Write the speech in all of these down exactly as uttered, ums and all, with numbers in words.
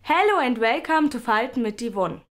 Hello and welcome to Falten mit Yvonne.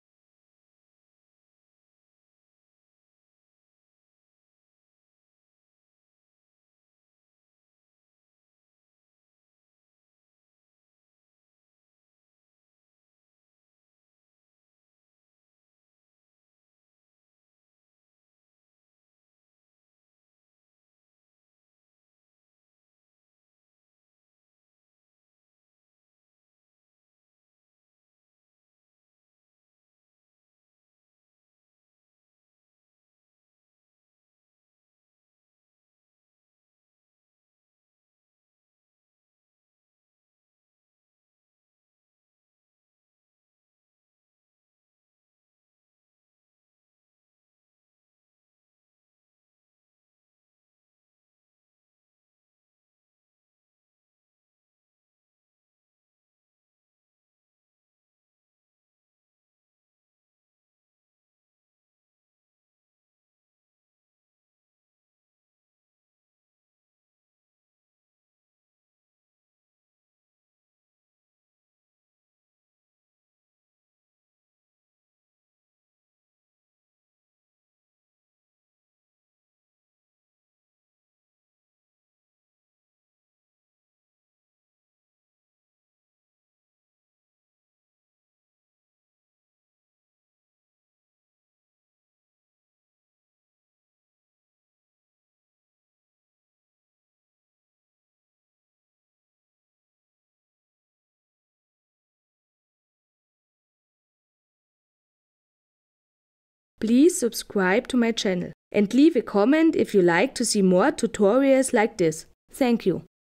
Please subscribe to my channel and leave a comment if you like to see more tutorials like this. Thank you.